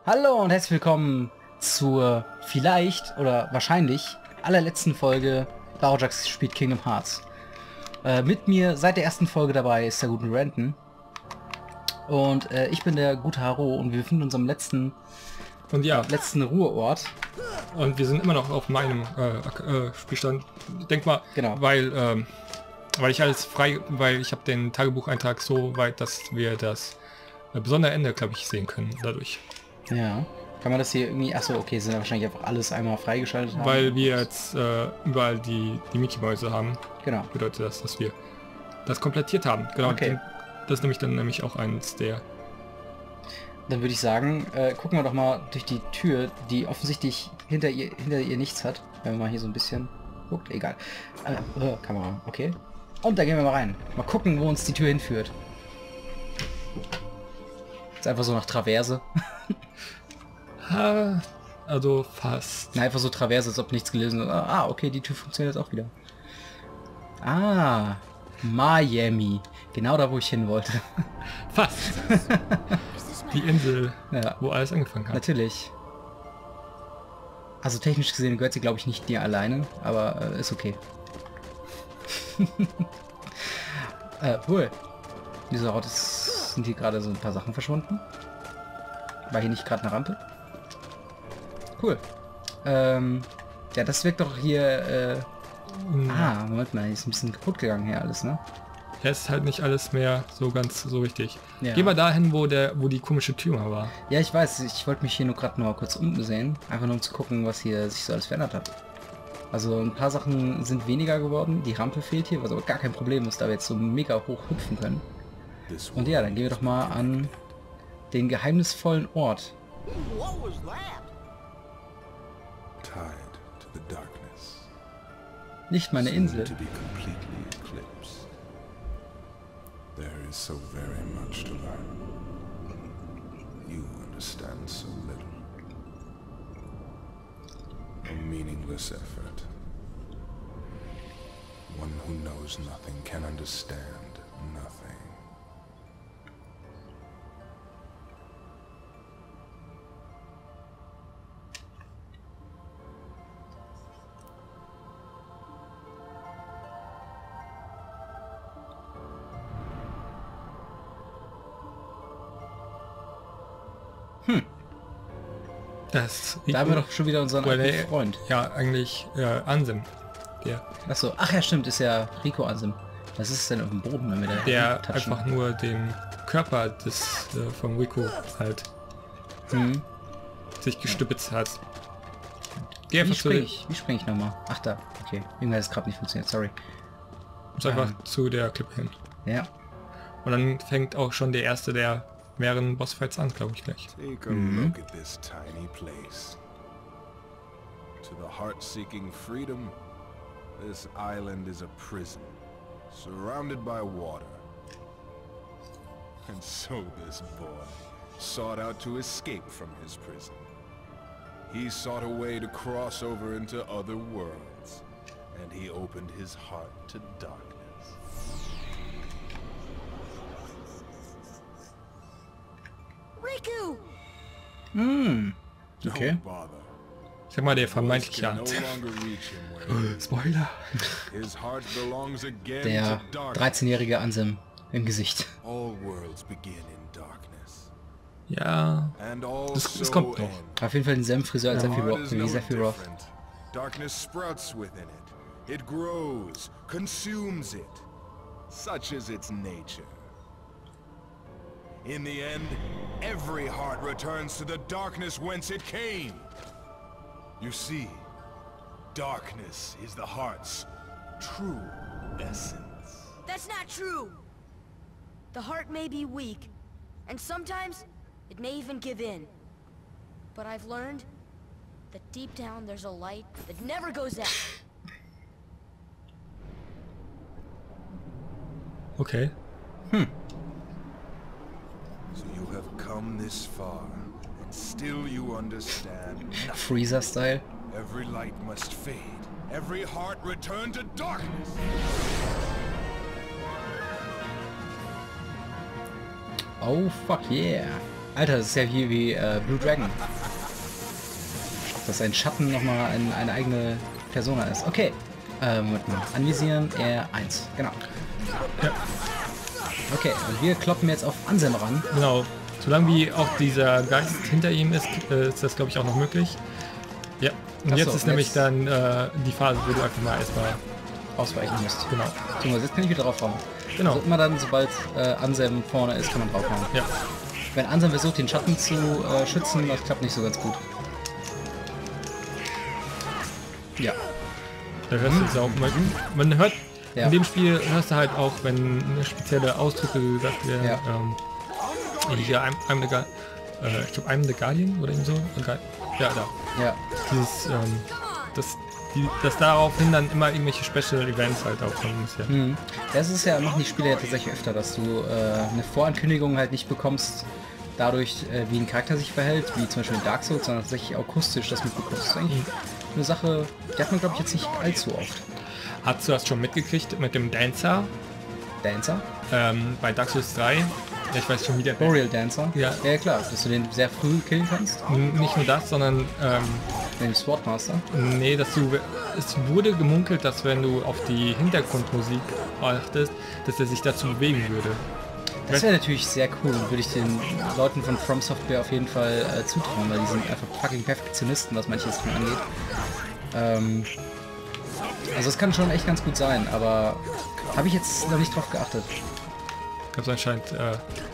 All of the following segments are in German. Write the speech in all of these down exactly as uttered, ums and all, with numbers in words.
Hallo und herzlich willkommen zur vielleicht oder wahrscheinlich allerletzten Folge Barojax spielt Kingdom Hearts. Äh, mit mir seit der ersten Folge dabei ist der gute Renton. Und äh, ich bin der gute Haro und wir befinden uns am letzten, und ja. äh, letzten Ruheort. Und wir sind immer noch auf meinem äh, äh, Spielstand. Denk mal, Genau. weil, ähm, weil ich alles frei, weil ich habe den Tagebucheintrag so weit, dass wir das äh, besondere Ende, glaube ich, sehen können dadurch. Ja. Kann man das hier irgendwie... Achso, okay, sind ja wahrscheinlich einfach alles einmal freigeschaltet haben. Weil wir jetzt äh, überall die, die Mickey-Mäuse haben. Genau. Bedeutet das, dass wir das komplettiert haben. Genau. Okay. Das ist nämlich dann nämlich auch eins der... Dann würde ich sagen, äh, gucken wir doch mal durch die Tür, die offensichtlich hinter ihr, hinter ihr nichts hat. Wenn man mal hier so ein bisschen guckt, egal. Äh, äh, Kamera, okay. Und da gehen wir mal rein. Mal gucken, wo uns die Tür hinführt. Ist einfach so nach Traverse. ha, also fast. Na, einfach so Traverse, als ob nichts gelesen ist. Ah, okay, die Tür funktioniert jetzt auch wieder. Ah, Miami. Genau da, wo ich hin wollte. Fast. Die Insel, ja, wo alles angefangen hat. Natürlich. Also technisch gesehen gehört sie, glaube ich, nicht dir alleine, aber äh, ist okay. äh, cool. Wieso hat es, sind hier gerade so ein paar Sachen verschwunden? War hier nicht gerade eine Rampe? Cool. Ähm, ja, das wirkt doch hier... Äh, Mhm. Ah, Moment mal, hier ist ein bisschen kaputt gegangen hier alles, ne? Ja, es ist halt nicht alles mehr so ganz so richtig. Ja. Geh mal dahin, wo der, wo die komische Tür mal war. Ja, ich weiß, ich wollte mich hier nur gerade noch mal kurz umsehen, einfach nur um zu gucken, was hier sich so alles verändert hat. Also ein paar Sachen sind weniger geworden, die Rampe fehlt hier, was aber gar kein Problem ist, da wir jetzt so mega hoch hüpfen können. Und ja, dann gehen wir doch mal an den geheimnisvollen Ort. Nicht meine Insel. There is so very much to learn. You understand so little. A meaningless effort. One who knows nothing can understand nothing. Hm. Das Da haben wir doch schon wieder unseren Well, alten ey, Freund. Ja, eigentlich äh, Ansem. Der, Achso, ach ja, stimmt, ist ja Rico Ansem. Was ist denn auf dem Boden, wenn wir da der touchen? einfach nur den Körper des äh, vom Rico halt Hm. sich gestützt hat. Geh Wie einfach zu, springe ich? Wie springe ich nochmal? Ach da, okay. Irgendwann hat es gerade nicht funktioniert, sorry. muss einfach Ähm. zu der Klippe hin. Ja. Und dann fängt auch schon der erste der mehreren Bossfights an, glaube ich gleich. Take a look at this tiny place. To the heart-seeking freedom, this island is a prison, surrounded by water. And so this boy sought out to escape from his prison. He sought a way to cross over into other worlds, and he opened his heart to darkness. Riku! Hm. Okay. Don't bother. Ich sag mal, der Voice vermeintliche can no Ansem. longer reach him where he is. Spoiler. His heart belongs again Der to darkness. dreizehnjährige Ansem im Gesicht. All worlds begin in darkness. Ja, And all Das- das so kommt noch. end. Auf jeden Fall denselben Friseur als The Sephiroth, heart is wie no Sephiroth. different. Darkness sprouts within it. It grows, consumes it. Such is its nature. In the end, every heart returns to the darkness whence it came. You see, darkness is the heart's true essence. That's not true! The heart may be weak, and sometimes it may even give in. But I've learned that deep down there's a light that never goes out. okay. So you have come this far, and still you understand nothing. Freezer-Style. Every light must fade. Every heart return to darkness. Oh, fuck yeah. Alter, das ist ja wie, wie äh, Blue Dragon. Dass ein Schatten nochmal ein, eine eigene Persona ist. Okay. Äh, Moment mal. Anvisieren, R eins. Genau. Ja. Okay, und wir kloppen jetzt auf Ansem ran. Genau. Solange wie auch dieser Geist hinter ihm ist, äh, ist das glaube ich auch noch möglich. Ja. Und Ach jetzt so, ist nämlich jetzt- dann äh, die Phase, wo du einfach mal erstmal... Ausweichen müsst. Genau. So, jetzt kann ich wieder draufhauen. Genau. Also immer dann, sobald äh, Ansem vorne ist, kann man draufhauen. Ja. Wenn Ansem versucht, den Schatten zu äh, schützen, das klappt nicht so ganz gut. Ja. Da hörst du jetzt auch mal. Man hört Ja. in dem Spiel hörst du halt auch, wenn eine spezielle Ausdrücke gesagt werden. Ja. Ähm, hier I'm, I'm the Guardian. Äh, ich glaube I'm the Guardian oder eben so. Ja, da. Ja. Dieses, ähm, das, die, dass daraufhin dann immer irgendwelche Special Events halt auch kommen muss. Ja. Mhm. Das ist ja, machen die Spiele ja tatsächlich öfter, dass du äh, eine Vorankündigung halt nicht bekommst, dadurch, äh, wie ein Charakter sich verhält, wie zum Beispiel in Dark Souls, sondern tatsächlich akustisch das mitbekommst. Das ist eigentlich eine Sache, die hat man glaube ich jetzt nicht allzu oft. Hast du das schon mitgekriegt mit dem Dancer Dancer? ähm, bei Dark Souls drei? Ja, ich weiß schon wieder. Boreal Dancer? Ja. Ja klar, dass du den sehr früh killen kannst. N- Nicht nur das, sondern ähm, Den Swordmaster. nee, dass du, es wurde gemunkelt, dass wenn du auf die Hintergrundmusik achtest, dass er sich dazu bewegen würde. Das wäre natürlich sehr cool und würde ich den Leuten von From Software auf jeden Fall äh, zutrauen, weil die sind einfach fucking Perfektionisten, was manches davon angeht. Ähm, also es kann schon echt ganz gut sein, aber habe ich jetzt noch nicht drauf geachtet. Ganz anscheinend, äh,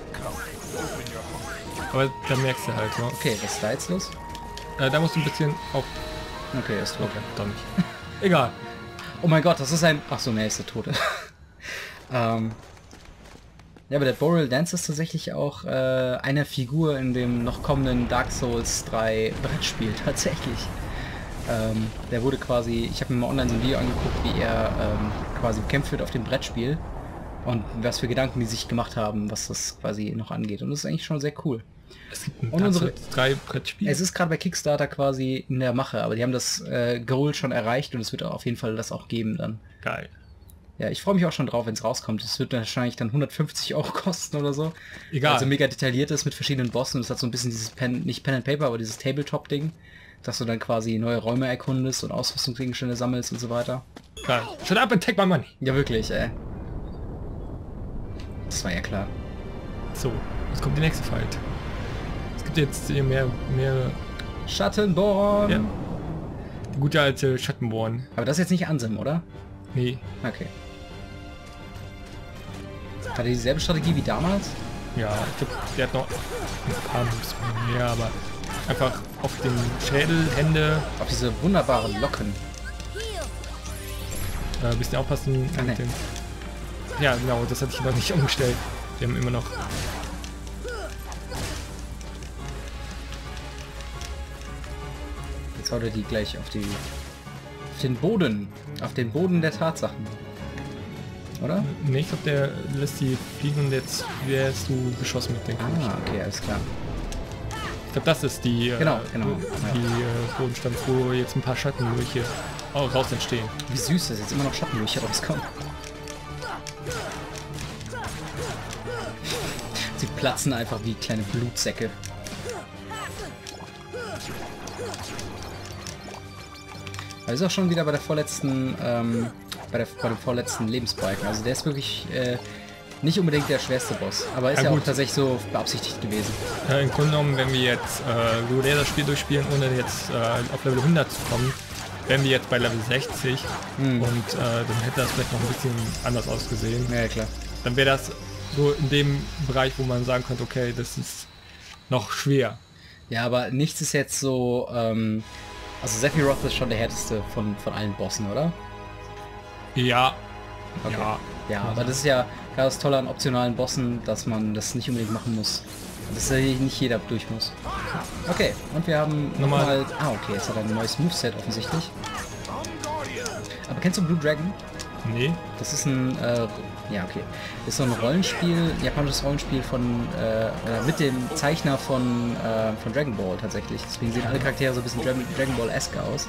aber da merkst du halt, ne? Okay, was ist da jetzt los? Äh, da musst du ein bisschen auf... Okay, er ist tot. Okay, doch nicht. Egal. Oh mein Gott, das ist ein... Ach so, ne, ist der Tote. ähm, ja, aber der Boreal Dance ist tatsächlich auch äh, eine Figur in dem noch kommenden Dark Souls drei Brettspiel, tatsächlich. Ähm, der wurde quasi... Ich habe mir mal online so ein Video angeguckt, wie er ähm, quasi gekämpft wird auf dem Brettspiel. Und was für Gedanken die sich gemacht haben, was das quasi noch angeht. Und das ist eigentlich schon sehr cool. Es gibt ein Und Dark unsere- Souls drei Brettspiel. Es ist gerade bei Kickstarter quasi in der Mache, aber die haben das äh, Goal schon erreicht und es wird auf jeden Fall das auch geben dann. Geil. Ja, ich freue mich auch schon drauf, wenn es rauskommt. Es wird wahrscheinlich dann hundertfünfzig Euro kosten oder so. Egal. Also mega detailliert ist mit verschiedenen Bossen. Es hat so ein bisschen dieses Pen, nicht Pen and Paper, aber dieses Tabletop-Ding, dass du dann quasi neue Räume erkundest und Ausrüstungsgegenstände sammelst und so weiter. Geil. Shut up and take my money. Ja, wirklich, ey. Das war ja klar. So, jetzt kommt die nächste Fight. Es gibt jetzt hier mehr, mehr, Schattenborn! ja. Die gute alte Schattenborn. Aber das ist jetzt nicht Ansem, oder? Nee, Okay. Hat er dieselbe Strategie wie damals? ja, ich glaube, der hat noch ein paar Moves mehr, aber einfach auf den Schädel, Hände, Auf diese wunderbaren Locken. äh, ein bisschen aufpassen. Ah, mit nee. den, ja, genau, das hatte ich noch nicht umgestellt. Wir haben immer noch... Jetzt haut er die gleich auf die... auf den Boden. Auf den Boden der Tatsachen. Oder? Nee, ich glaube, der lässt die fliegen und jetzt wirst du beschossen mit dem. Ah, okay, alles klar. Ich glaube, das ist die, äh, Genau, genau, die äh, Bodenstand, wo jetzt ein paar Schatten durch hier auch raus entstehen. Wie süß, dass jetzt immer noch Schattenlöcher rauskommen. Sie platzen einfach wie kleine Blutsäcke. Aber ist auch schon wieder bei der vorletzten, ähm, bei, der, bei dem vorletzten Lebensbalken. Also der ist wirklich äh, nicht unbedingt der schwerste Boss, aber ist Ja, ja, auch gut. tatsächlich so beabsichtigt gewesen. Äh, Im Grunde genommen, wenn wir jetzt äh, regulär das Spiel durchspielen, ohne jetzt äh, auf Level hundert zu kommen, wären wir jetzt bei Level sechzig Hm. und äh, dann hätte das vielleicht noch ein bisschen anders ausgesehen. Ja, klar. Dann wäre das so in dem Bereich, wo man sagen könnte, okay, das ist noch schwer. Ja, aber nichts ist jetzt so, ähm, also Sephiroth ist schon der härteste von, von allen Bossen, oder? Ja, Okay. ja, Ja, aber das ist ja gerade das Tolle an optionalen Bossen, dass man das nicht unbedingt machen muss. Dass ja nicht jeder durch muss. Okay, und wir haben Nochmal- nochmal... Ah, okay, jetzt hat er ein neues Moveset offensichtlich. Aber kennst du Blue Dragon? nee, Das ist ein... Äh, ja, okay. Das ist so ein Rollenspiel, japanisches Rollenspiel von... Äh, oder mit dem Zeichner von, äh, von Dragon Ball tatsächlich. Deswegen sehen alle Charaktere so ein bisschen Dragon, Dragon Ball-esque aus.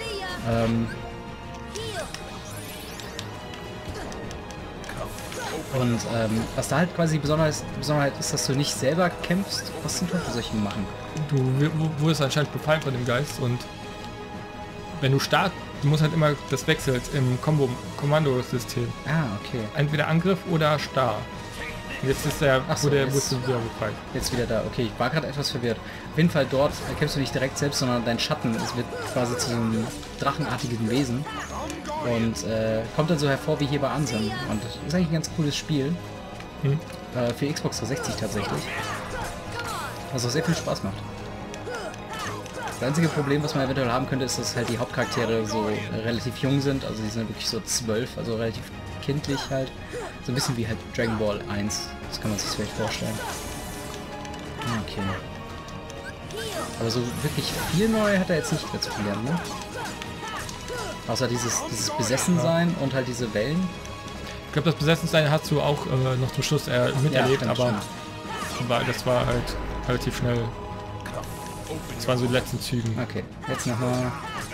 Ähm, Und ähm, was da halt quasi Besonderheit, Besonderheit ist, dass du nicht selber kämpfst. Was zum Teufel soll ich denn machen? Du wurdest anscheinend befallen von dem Geist und wenn du stark, du musst halt immer, das wechselt im Combo Kommandosystem. Ah, okay. Entweder Angriff oder Star. Und jetzt ist der, Ach so, wo der jetzt- wurdest du wieder befreit. Jetzt wieder da. Okay, ich war gerade etwas verwirrt. Auf jeden Fall dort äh, kämpfst du nicht direkt selbst, sondern dein Schatten. Es wird quasi zu so einem drachenartigen Wesen. Und äh, kommt dann so hervor wie hier bei Ansem. Und das ist eigentlich ein ganz cooles Spiel. Hm? Äh, für Xbox dreihundertsechzig tatsächlich. Was auch sehr viel Spaß macht. Das einzige Problem, was man eventuell haben könnte, ist, dass halt die Hauptcharaktere so äh, relativ jung sind. Also die sind wirklich so zwölf, also relativ kindlich halt. So ein bisschen wie halt Dragon Ball eins. Das kann man sich vielleicht vorstellen. Okay. Aber so wirklich viel neu hat er jetzt nicht mehr zu lernen, ne? Außer dieses, dieses Besessensein und halt diese Wellen. Ich glaube, das Besessensein hast du auch äh, noch zum Schluss äh, miterlebt, stimmt, aber stimmt. war, das war halt relativ schnell. Das waren so die letzten Zügen. Okay, jetzt nochmal.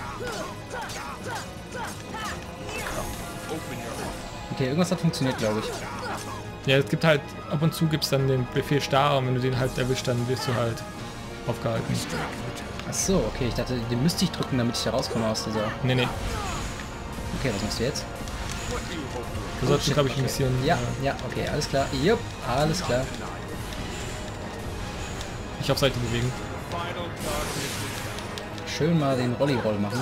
Okay, irgendwas hat funktioniert, glaube ich. Ja, es gibt halt, ab und zu gibt es dann den Befehl Star und wenn du den halt erwischt, dann wirst du halt aufgehalten. Ach so, okay, ich dachte, den müsste ich drücken, damit ich da rauskomme aus dieser... Nee, nee. Okay, was machst du jetzt? Du solltest, glaube ich, ein bisschen... Ja, Äh, ja, okay, alles klar. Jupp, alles klar. nicht auf Seite bewegen. Schön mal den Rolli-Roll machen.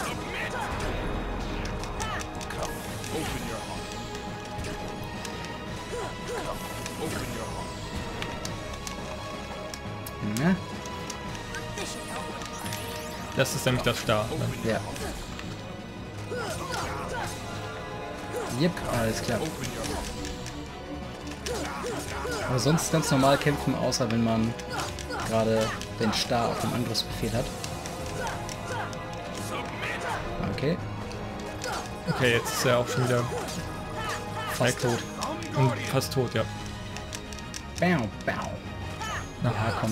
Na, Das ist nämlich das Star. Ne? ja. Jupp, alles klar. Aber sonst ganz normal kämpfen, außer wenn man gerade den Star auf dem Angriffsbefehl hat. Okay, Okay, jetzt ist er auch schon wieder fast tot. und fast tot, ja. Bau, bau. Ja, komm.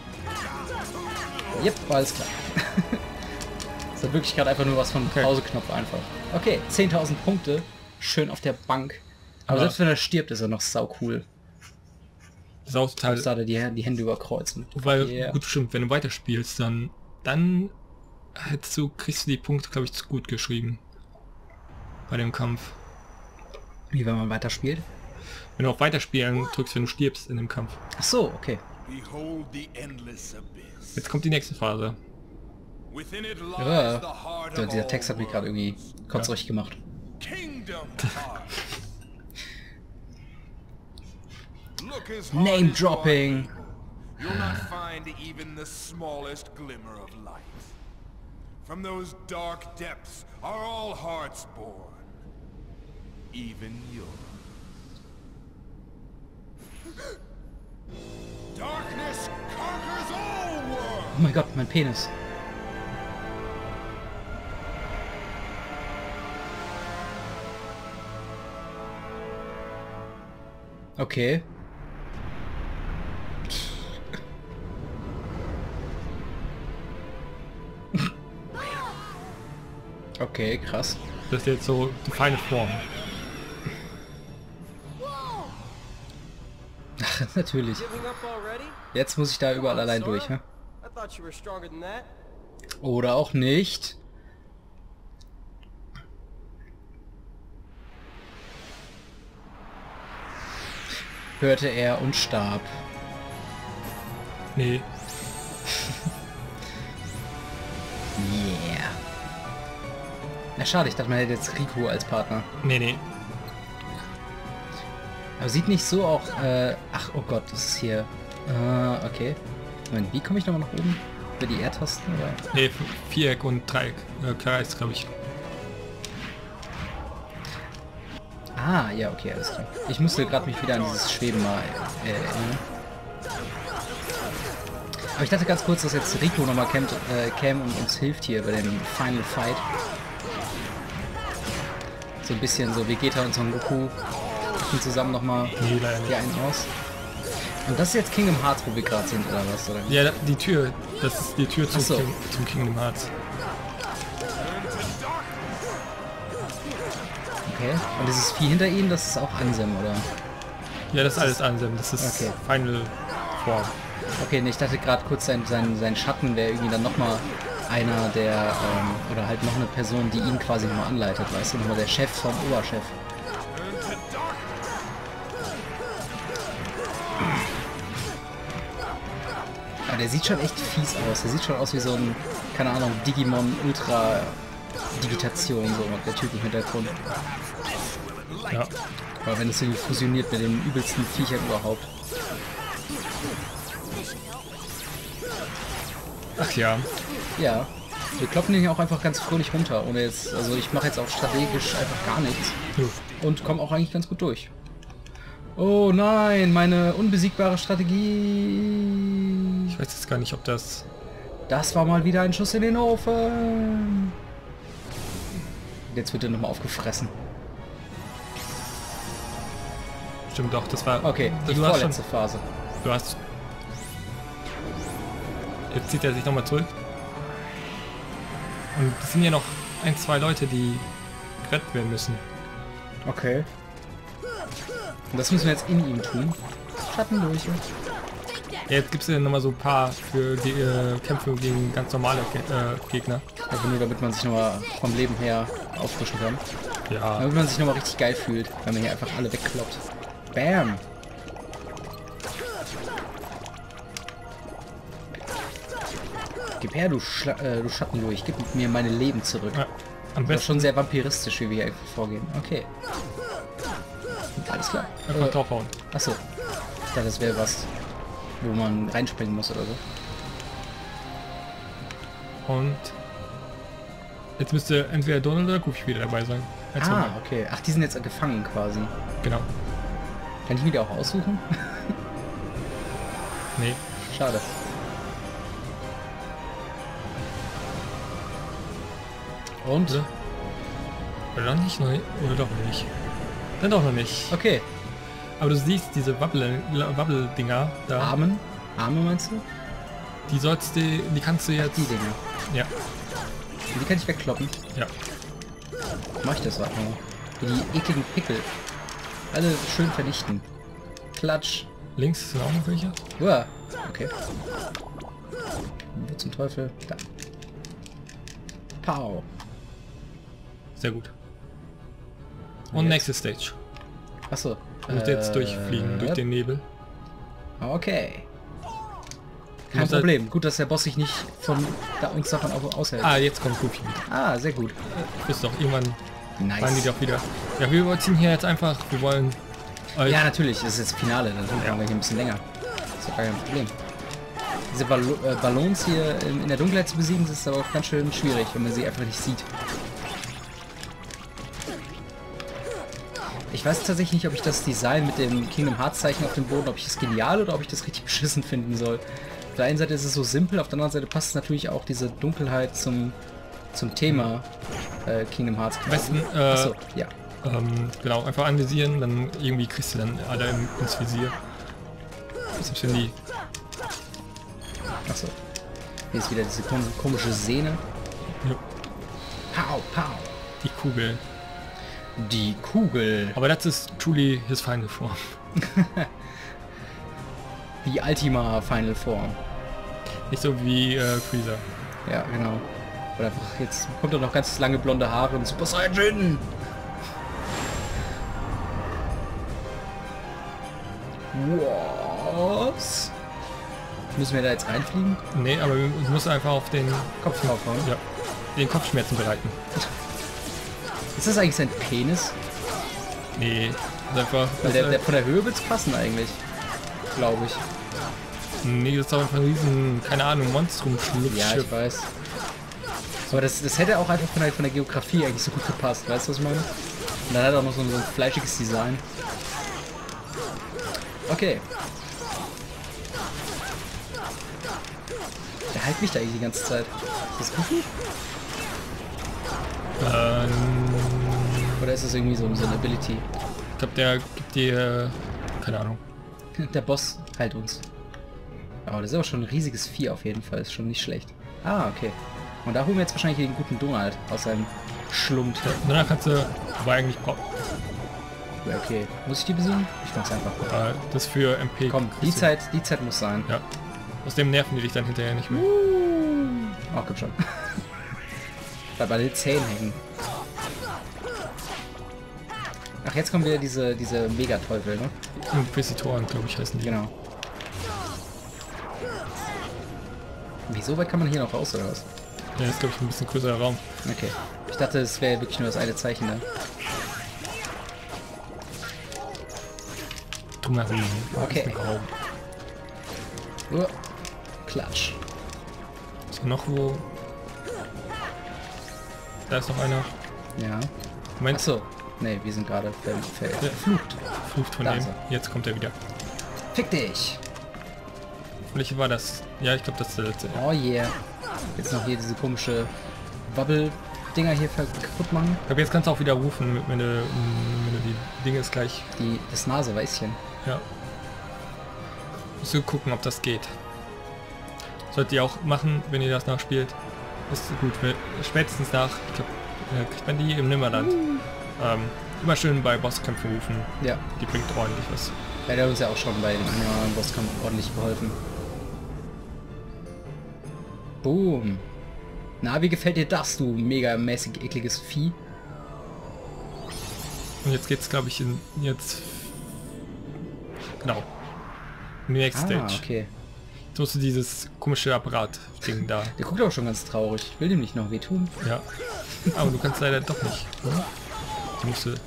Yep, alles klar. Das hat wirklich gerade einfach nur was von Okay. Pauseknopf einfach. Okay, zehntausend Punkte. Schön auf der Bank. Aber Ja. selbst wenn er stirbt, ist er noch sau cool. Das ist auch total... Muss da die, die Hände überkreuzen. Weil, Yeah. gut, stimmt, wenn du weiterspielst, dann... Dann hättest du, kriegst du die Punkte, glaube ich, zu gut geschrieben. Bei dem Kampf. Wie wenn man weiterspielt? Wenn du auch weiterspielen drückst, wenn du stirbst in dem Kampf. Ach so, okay. Behold the endless abyss. Jetzt kommt die nächste Phase. Within it lies Ja, the heart der, of dieser all Text hat mich gerade irgendwie kotzrig gemacht. Kingdom Heart. Look as hard Name as you are dropping. able, you'll not find even the smallest glimmer of light. From those dark depths are all hearts born, even yours. Darkness conquers all worlds. Oh mein Gott, mein Penis. Okay. Okay, krass. Das ist jetzt so die feine Form. Ach, natürlich. Giving up already? Jetzt muss ich da überall allein durch, hä? I thought you were stronger than that. Oder auch nicht. Hörte er und starb. Nee. Yeah. Na schade, ich dachte, man hätte jetzt Riku als Partner. Nee, nee. Aber sieht nicht so auch... Äh, ach, oh Gott, das ist hier... Äh, okay. Moment, wie komme ich nochmal nach oben? Über die R-Tasten, oder? Nee, Viereck und Dreieck. Äh, Kreis, glaube ich. Ah, ja, okay, alles klar. Ich musste gerade mich wieder an dieses Schweben mal äh, erinnern. Aber ich dachte ganz kurz, dass jetzt Riku nochmal kämmt, äh, käme und uns hilft hier bei dem Final Fight. So ein bisschen so Vegeta und Son Goku machen zusammen nochmal Nee, leider nicht. hier einen aus. Und das ist jetzt Kingdom Hearts, wo wir gerade sind, oder was? Oder? Ja, die Tür. Das ist die Tür zum, Ach so. King, zum Kingdom Hearts. Okay. Und dieses Vieh hinter ihnen, das ist auch Ansem, oder? Ja, das ist alles Ansem. Das ist Okay. Final Form. Okay, nee, ich dachte gerade kurz, sein, sein, sein Schatten wäre irgendwie dann nochmal einer der, ähm, oder halt noch eine Person, die ihn quasi nochmal anleitet, weißt du, nochmal der Chef vom Oberchef. Aber der sieht schon echt fies aus. Der sieht schon aus wie so ein, keine Ahnung, Digimon Ultra Digitation, so der Typ im Hintergrund. Ja. Aber wenn es irgendwie fusioniert mit den übelsten Viechern überhaupt. Ach ja. Ja, wir kloppen den hier auch einfach ganz fröhlich runter, ohne jetzt, also ich mache jetzt auch strategisch einfach gar nichts und komme auch eigentlich ganz gut durch. Oh nein, meine unbesiegbare Strategie. Ich weiß jetzt gar nicht, ob das... Das war mal wieder ein Schuss in den Ofen. Jetzt wird er nochmal aufgefressen. Stimmt doch, das war... Okay, die du hast schon, vorletzte Phase. Du hast... Jetzt zieht er sich nochmal zurück. Und es sind ja noch ein, zwei Leute, die gerettet werden müssen. Okay. Und das müssen wir jetzt in ihm tun. Schatten durch. Ja, jetzt gibt es ja nochmal so ein paar für die äh, Kämpfe gegen ganz normale Ge äh, Gegner. Aber nur damit man sich nochmal vom Leben her auffrischen kann. Ja. Damit man sich nochmal richtig geil fühlt, wenn man hier einfach alle wegkloppt. Bam! Gib her, du, Schla äh, du Schatten durch. Gib mir meine Leben zurück. Ja, am Das ist besten schon sehr vampiristisch, wie wir hier vorgehen. Okay. Alles klar. einfach Äh, draufhauen. achso. Ich dachte, das wäre was, wo man reinspringen muss oder so. Und jetzt müsste entweder Donald oder Goofy wieder dabei sein. Eins von Ah, beiden. okay. Ach, die sind jetzt gefangen quasi. Genau. Kann ich mir die auch aussuchen? Nee. Schade. Und? Oder? Oder noch nicht? Nein. Oder doch noch nicht? Dann doch noch nicht. Okay. Aber du siehst diese Wabble- Wabble-Dinger da. Armen? Arme meinst du? Die sollst du, die kannst du jetzt... Die Dinger. Ja. Die kann ich wegkloppen. Ja. Mach ich das einfach mal. Wie die ekligen Pickel. Alle schön vernichten. Klatsch. Links sind auch noch welche. Uah. Okay. Wo zum Teufel? Da. Pow. Sehr gut. Und jetzt? nächste Stage. Achso. Du musst jetzt durchfliegen, durch den Nebel. Okay. Du Kein musst halt- Problem. Gut, dass der Boss sich nicht von da uns davon au- aushält. Ah, jetzt kommt Goofy. Ah, sehr gut. Bist doch irgendwann Nice. waren die doch wieder. Ja, wir ziehen hier jetzt einfach, wir wollen euch... Ja, natürlich. Das ist jetzt Finale. Dann sind wir hier ein bisschen länger. Das ist doch gar kein Problem. Diese Ballo äh, Ballons hier in, in der Dunkelheit zu besiegen, das ist aber auch ganz schön schwierig, wenn man sie einfach nicht sieht. Ich weiß tatsächlich nicht, ob ich das Design mit dem Kingdom Hearts Zeichen auf dem Boden, ob ich das genial oder ob ich das richtig beschissen finden soll. Auf der einen Seite ist es so simpel, auf der anderen Seite passt natürlich auch diese Dunkelheit zum, zum Thema äh, Kingdom Hearts. Am besten, äh, Achso, ja. ähm, genau, einfach anvisieren, dann irgendwie kriegst du dann alle im, ins Visier. Selbst wenn die... Achso. Hier ist wieder diese kom komische Sehne. Ja, Pow, pow. die Kugel. Die Kugel. Aber das ist truly his final form. Die Ultima Final Form. Nicht so wie äh, Freezer. Ja, genau. Oder einfach, jetzt kommt er noch ganz lange blonde Haare und Super Saiyan. Was? Müssen wir da jetzt reinfliegen? Nee, aber du musst einfach auf den Kopf draufhauen. ja, den Kopfschmerzen bereiten. Ist das eigentlich sein Penis? Nee, das ist einfach... Weil Das der, ist, der von der Höhe wird's passen eigentlich. Glaube ich. nee, das ist doch einfach ein riesen, keine Ahnung, Monstrum Ja, ich weiß. Aber das, das hätte auch einfach von der, von der Geografie eigentlich so gut gepasst. Weißt du, was ich meine? Und dann hat er auch noch so ein, so ein fleischiges Design. Okay. Der hält mich da eigentlich die ganze Zeit. Ist das Goofy? Ähm, Oder ist das irgendwie so, so eine Ability? ich glaube, der gibt dir, keine Ahnung. Der Boss heilt uns. Aber das ist aber schon ein riesiges Vieh auf jeden Fall. Ist schon nicht schlecht. Ah, okay. Und da holen wir jetzt wahrscheinlich den guten Donald aus seinem Schlund. Und danach kannst du, aber eigentlich brauch, Ja, okay. Muss ich die besiegen? Ich mach's einfach. Äh, das für M P. Komm, die Zeit, die Zeit muss sein. Ja. Außerdem nerven die dich dann hinterher nicht mehr. Oh, komm schon. Bleib bei den Zähnen hängen. Ach, jetzt kommen wieder diese, diese Megateufel, ne? Inquisitoren, glaube ich, heißen die. Genau. Wieso weit kann man hier noch raus, oder was? Ja, ist, glaube ich, ein bisschen größerer Raum. Okay. Ich dachte, es wäre wirklich nur das eine Zeichen, ne? Drumherum. Okay. Raum. Uh, Klatsch. Ist noch wo? Da ist noch einer. Ja. Moment. Achso. Ne, wir sind gerade ver ver Ja. verflucht. Flucht von Da dem. ist er. Jetzt kommt er wieder. Fick dich! Welche war das? Ja, ich glaube, das ist der letzte. Oh yeah. Jetzt noch hier diese komische Wabbel-Dinger hier kaputt machen. Ich glaube, jetzt kannst du auch wieder rufen, wenn du, wenn du die Dinge ist gleich. Die, das Naseweißchen. Ja. Musst du gucken, ob das geht. Solltet ihr auch machen, wenn ihr das nachspielt. Ist gut. Spätestens nach, ich glaube, kriegt man die im Nimmerland. Ähm, immer schön bei Bosskämpfen rufen. Ja. Die bringt ordentlich was. Ja, der hat uns ja auch schon bei dem anderen Bosskampf ordentlich geholfen. Boom. Na, wie gefällt dir das, du megamäßig ekliges Vieh? Und jetzt geht's, glaube ich, in jetzt genau in die nächste Ah, Stage. okay. Jetzt musst du dieses komische Apparat-Ding da. Der guckt auch schon ganz traurig. Ich will dem nicht noch wehtun. Ja. Aber du kannst leider doch nicht. Oder? Du musst du.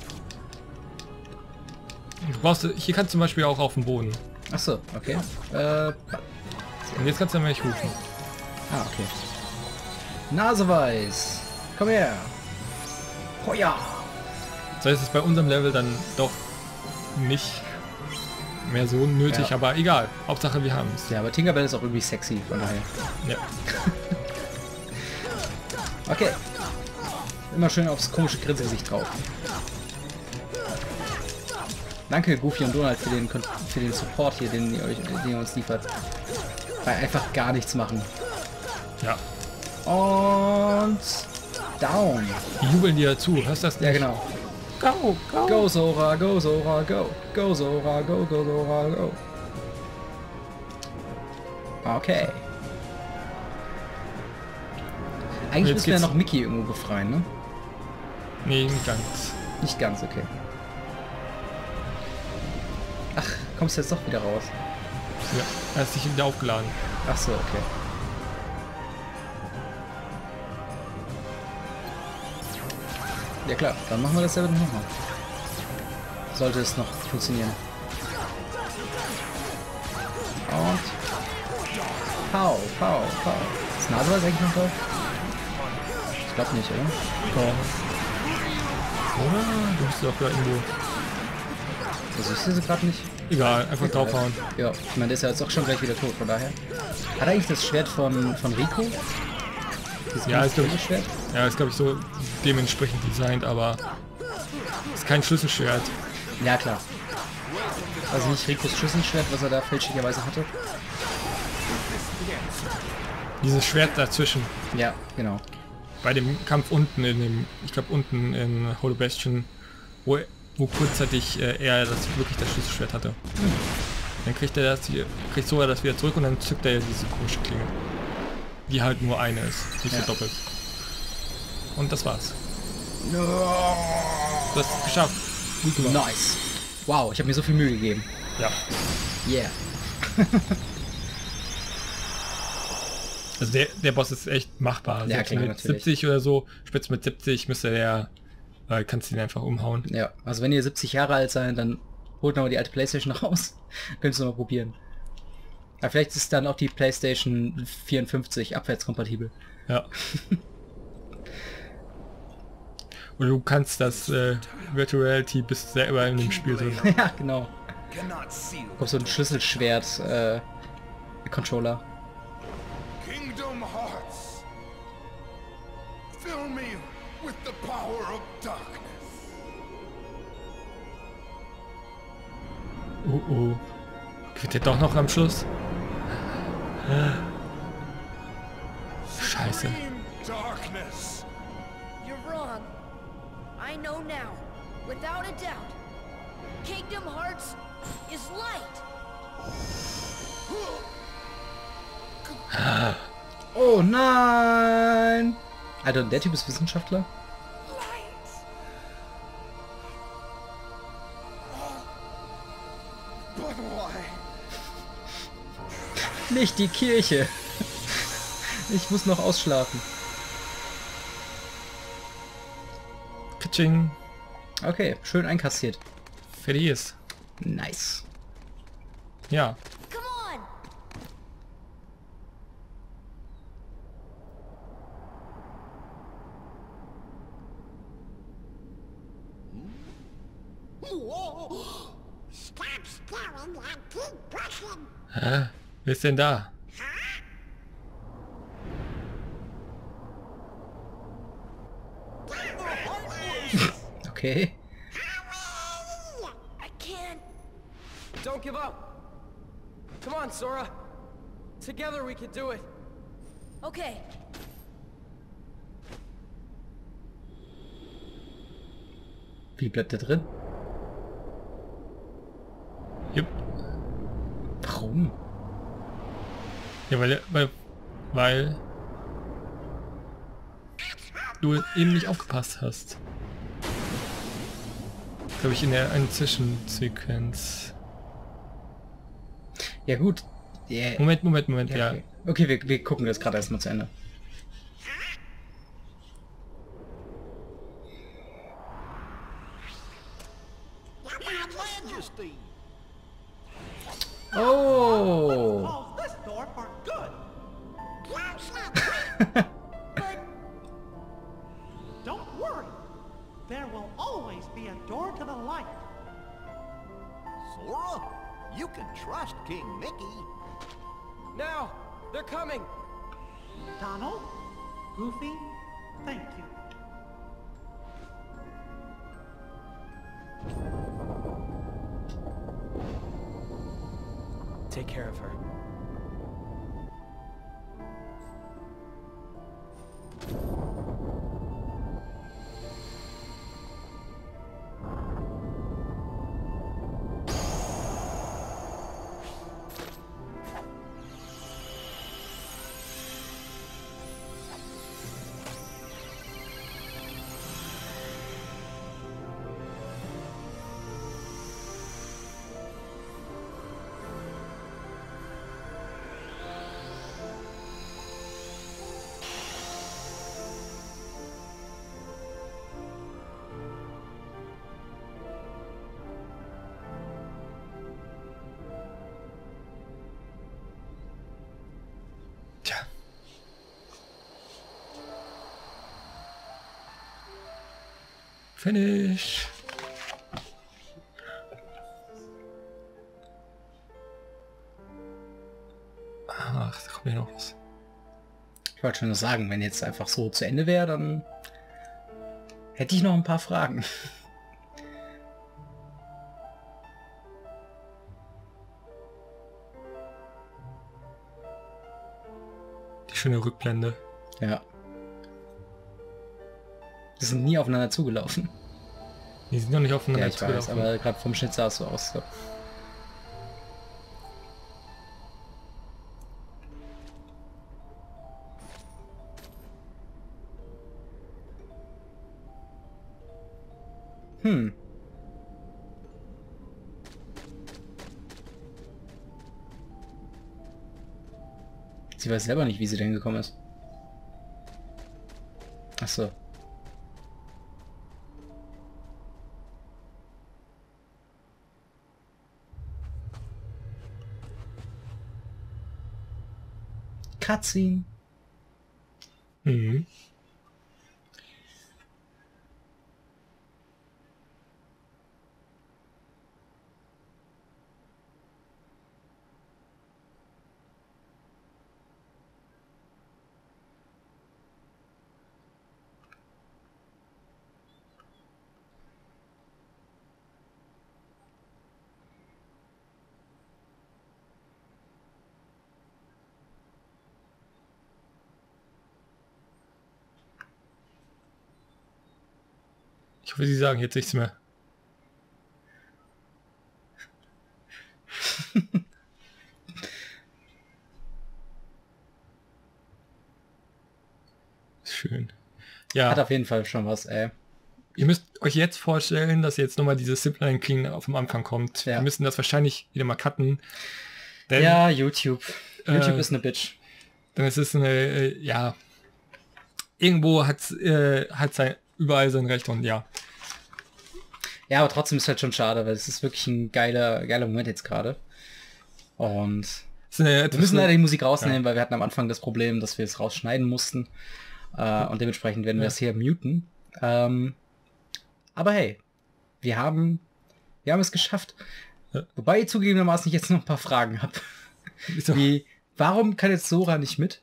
Du brauchst, hier kannst du zum Beispiel auch auf dem Boden. Achso, okay. Äh, Und jetzt kannst du nämlich rufen. ah, okay. Naseweiß. Komm her. Oh ja. Das heißt, es ist bei unserem Level dann doch nicht mehr so nötig, Ja. aber egal. Hauptsache wir haben es. Ja, aber Tinkerbell ist auch irgendwie sexy, von daher. Ja. Okay. Immer schön aufs komische Grinsgesicht drauf. Danke Goofy und Donald für den, für den Support hier, den ihr, euch, den ihr uns liefert. Weil einfach gar nichts machen. Ja. Und down. Die jubeln dir zu, hörst du das nicht? Ja, genau. Go, go. Go Sora, go Sora, go. Go Sora, go, go Sora, go. Okay. Eigentlich Jetzt müssen wir ja geht's- noch Mickey irgendwo befreien, ne? Nee, nicht ganz. Nicht ganz, okay. Ach, kommst du jetzt doch wieder raus? Ja, er ist sich wieder aufgeladen. Ach so, okay. Ja klar, dann machen wir das selber nochmal. Sollte es noch funktionieren. Und... Pow, pow, pow. Ist Naseweiß eigentlich noch drauf? Ich glaube nicht, oder? Oder? Du bist doch da irgendwo. Also ich sehe sie gerade nicht. Egal, einfach draufhauen. Ja, ich meine, der ist ja jetzt auch schon gleich wieder tot, von daher. Hat er eigentlich das Schwert von, von Rico? Dieses Ja, ist, glaub ich- Schwert? Ja, ist glaube ich so dementsprechend designt, aber ist kein Schlüsselschwert. Ja, klar. Also nicht Ricos Schlüsselschwert, was er da fälschlicherweise hatte. Dieses Schwert dazwischen. Ja, genau. Bei dem Kampf unten in dem, ich glaube unten in Hollow Bastion, wo, wo kurzzeitig äh, er das wirklich das Schlüsselschwert hatte. Dann kriegt er das hier, kriegt Sora das wieder zurück und dann zückt er diese komische Klinge. Die halt nur eine ist, nicht Ja. so doppelt. Und das war's. Du hast es geschafft. Gut gemacht. Nice. Wow, ich habe mir so viel Mühe gegeben. Ja. Yeah. Also der, der Boss ist echt machbar. Ja, Selbst klar, mit natürlich. siebzig oder so, spitz mit siebzig müsste der, äh, kannst du ihn einfach umhauen. Ja, also wenn ihr siebzig Jahre alt seid, dann holt noch mal die alte Playstation raus. Könnt ihr noch mal probieren. Aber vielleicht ist dann auch die Playstation vierundfünfzig abwärtskompatibel. Ja. Und du kannst das äh, Virtual Reality bist selber in dem Spiel drin. Ja, genau. Cannot seal Kommt so ein Schlüsselschwert äh, Controller. Kingdom Hearts. Fill me with the power of darkness. Oh oh. Geht der doch noch am Schluss? Scheiße. Supreme darkness. You're wrong. I know now, without a doubt. Kingdom Hearts is light. Oh nein! Alter, der Typ ist Wissenschaftler? Nicht die Kirche! Ich muss noch ausschlafen. Pitching. Okay, schön einkassiert. Fertig ist. Nice. Ja. Come on. Stop staring and keep brushing. Hä? Wer ist denn da? Okay. I can't. Don't give up. Come on, Sora. Together we can do it. Okay. Wie bleibt der drin? Jupp. Warum? Ja, weil, weil, weil du eben nicht aufgepasst hast. Glaube ich in der einen Zwischensequenz. Ja gut. Yeah. Moment, Moment, Moment, ja. Okay, okay wir, wir gucken das gerade erstmal zu Ende. Oh! Close this door for good. But Don't worry. There will always be a door to the light. Sora, you can trust King Mickey. Now, they're coming. Donald, Goofy, thank you. Take care of her. Tja. Finish. Ach, da kommt ja noch was. Ich wollte schon nur sagen, wenn jetzt einfach so zu Ende wäre, dann hätte ich noch ein paar Fragen. Die schöne Rückblende. Ja. Wir sind nie aufeinander zugelaufen. Die sind noch nicht aufeinander Ja, ich weiß, zugelaufen. aber gerade vom Schnitt sah es so aus. So. Hm. Sie weiß selber nicht, wie sie denn gekommen ist. Ach so. Cutscene. Mhm. Ich hoffe, Sie sagen jetzt nichts mehr. schön. Ja. Hat auf jeden Fall schon was, ey. Ihr müsst euch jetzt vorstellen, dass jetzt nochmal dieses Zipline Clean auf dem Anfang kommt. Ja. Wir müssen das wahrscheinlich wieder mal cutten. Denn, Ja, YouTube. YouTube äh, ist eine Bitch. denn es ist eine, äh, ja, irgendwo hat äh, hat sein, überall sein Recht und ja. Ja, aber trotzdem ist halt schon schade, weil es ist wirklich ein geiler, geiler Moment jetzt gerade. Und Es ist eine, wir müssen leider die Musik rausnehmen, ja. weil wir hatten am Anfang das Problem, dass wir es rausschneiden mussten. Äh, und dementsprechend werden wir Ja. es hier muten. Ähm, aber hey, wir haben, wir haben es geschafft. Ja. Wobei ich zugegebenermaßen jetzt noch ein paar Fragen habe. So. Wie, warum kann jetzt Sora nicht mit?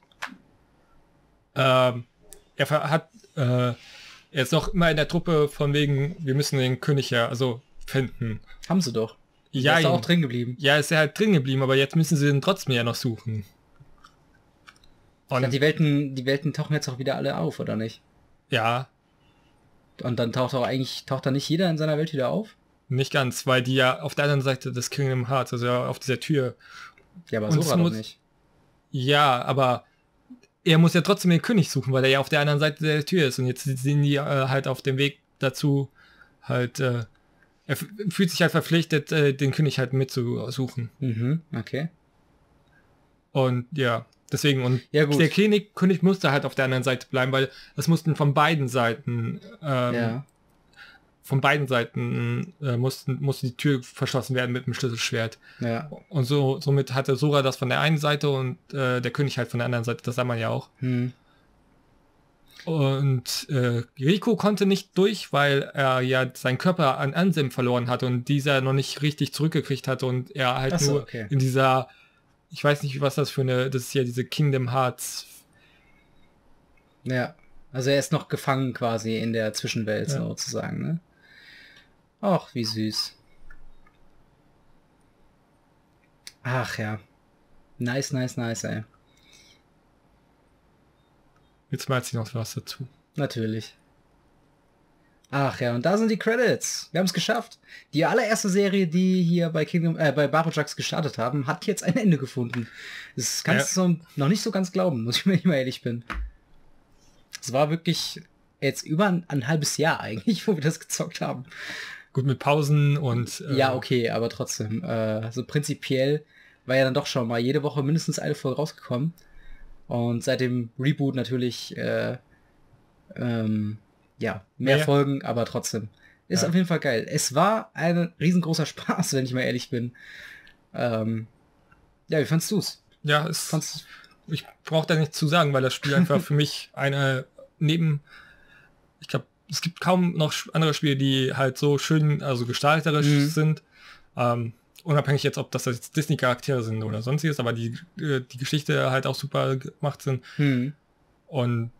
Ähm, er ver- hat, äh, er ist noch immer in der Truppe von wegen, wir müssen den König ja, also finden. Haben sie doch. Ja, Der ist da ihn- auch drin geblieben. Ja, ist er halt drin geblieben, aber jetzt müssen sie ihn trotzdem ja noch suchen. Und Ja, die Welten, die Welten tauchen jetzt auch wieder alle auf, oder nicht? ja, Und dann taucht auch eigentlich, taucht da nicht jeder in seiner Welt wieder auf? nicht ganz, weil die ja auf der anderen Seite des Kingdom Hearts, also ja auf dieser Tür. Ja, aber Und es Sora doch muss- nicht. Ja, aber er muss ja trotzdem den König suchen, weil er ja auf der anderen Seite der Tür ist. Und jetzt sind die äh, halt auf dem Weg dazu, halt, äh, er f- fühlt sich halt verpflichtet, äh, den König halt mitzusuchen. Mhm, okay. Und ja, deswegen, und Ja, gut. der König, König musste halt auf der anderen Seite bleiben, weil es mussten von beiden Seiten, ähm, Ja. von beiden Seiten äh, mussten, musste die Tür verschlossen werden mit dem Schlüsselschwert. Ja. Und so somit hatte Sora das von der einen Seite und äh, der König halt von der anderen Seite, das sah man ja auch. Hm. Und äh, Rico konnte nicht durch, weil er ja seinen Körper an Ansem verloren hat und dieser noch nicht richtig zurückgekriegt hat und er halt Ach so, nur okay. in dieser, ich weiß nicht, was das für eine, das ist ja diese Kingdom Hearts. Ja. Also er ist noch gefangen quasi in der Zwischenwelt Ja. sozusagen, ne? Ach, wie süß. Ach ja. Nice, nice, nice, ey. Jetzt malt sie noch was dazu. Natürlich. Ach ja, und da sind die Credits. Wir haben es geschafft. Die allererste Serie, die hier bei Kingdom, äh, bei Battlejucks gestartet haben, hat jetzt ein Ende gefunden. Das kannst du so noch nicht so ganz glauben, muss ich mir mal ehrlich bin. Es war wirklich jetzt über ein, ein halbes Jahr eigentlich, wo wir das gezockt haben. Gut mit Pausen und äh, Ja, okay, aber trotzdem. Äh, so prinzipiell war ja dann doch schon mal jede Woche mindestens eine Folge rausgekommen. Und seit dem Reboot natürlich, äh, ähm, ja, mehr Mehr. Folgen, aber trotzdem. Ist Ja. auf jeden Fall geil. Es war ein riesengroßer Spaß, wenn ich mal ehrlich bin. Ähm, ja, wie fandst du's? ja, es, Fandst ich brauche da nichts zu sagen, weil das Spiel einfach für mich eine neben, ich glaube, es gibt kaum noch sch- andere Spiele, die halt so schön, also gestalterisch Mhm. sind. Ähm, unabhängig jetzt, ob das jetzt Disney-Charaktere sind oder sonstiges, aber die, äh, die Geschichte halt auch super gemacht sind. hm. Und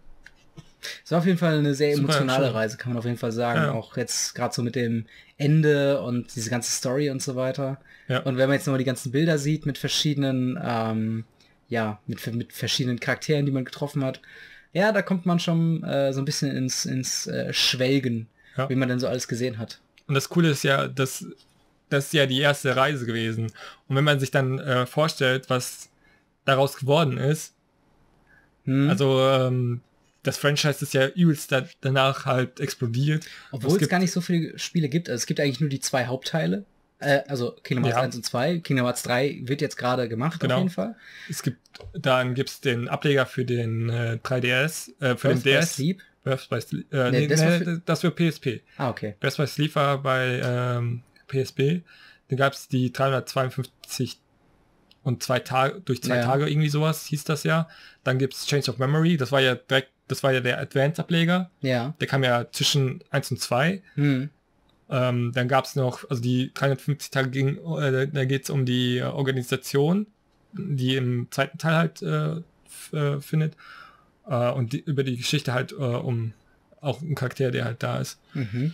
Es war auf jeden Fall eine sehr Super emotionale schön. Reise, kann man auf jeden Fall sagen. Ja. Auch jetzt gerade so mit dem Ende und diese ganze Story und so weiter. Ja. Und wenn man jetzt nochmal die ganzen Bilder sieht mit verschiedenen, ähm, ja, mit, mit verschiedenen Charakteren, die man getroffen hat, ja, da kommt man schon äh, so ein bisschen ins, ins äh, Schwelgen, Ja. wie man denn so alles gesehen hat. Und das Coole ist ja, dass das ist ja die erste Reise gewesen. Und wenn man sich dann äh, vorstellt, was daraus geworden ist, Hm? also ähm, das Franchise ist ja übelst da, danach halt explodiert. Obwohl es gibt- gar nicht so viele Spiele gibt. Also es gibt eigentlich nur die zwei Hauptteile. Äh, also Kingdom Hearts Ja. eins und zwei. Kingdom Hearts drei wird jetzt gerade gemacht, Genau. auf jeden Fall. Es gibt, dann gibt es den Ableger für den äh, drei D S, äh, für Birth den by D S. Sleep. Birth by Sleep. Äh, Nee, nee, das war nee, für- das für P S P. Ah, okay. Birth by Sleep war bei ähm, P S P. Dann gab es die dreihundertzweiundfünfzig und zwei Tage, durch zwei Ja. Tage irgendwie sowas hieß das ja. Dann gibt es Change of Memory, das war ja direkt, das war ja der Advanced-Ableger. Ja. Der kam ja zwischen eins und zwei. Hm. Ähm, dann gab es noch, also die dreihundertfünfzig Tage ging, äh, da geht es um die äh, Organisation, die im zweiten Teil halt äh, f- äh, findet. Äh, und die, über die Geschichte halt äh, um auch einen Charakter, der halt da ist. Mhm.